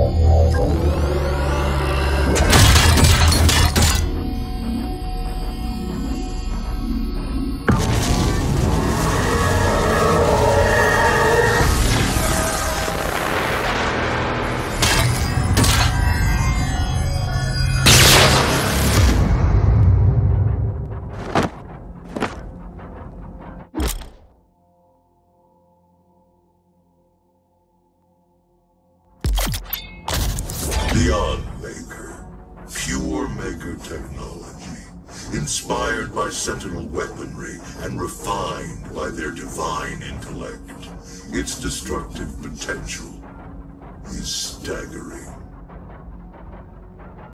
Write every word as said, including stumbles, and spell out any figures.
The Unmakyr. Pure Maker technology. Inspired by Sentinel weaponry and refined by their divine intellect. Its destructive potential is staggering.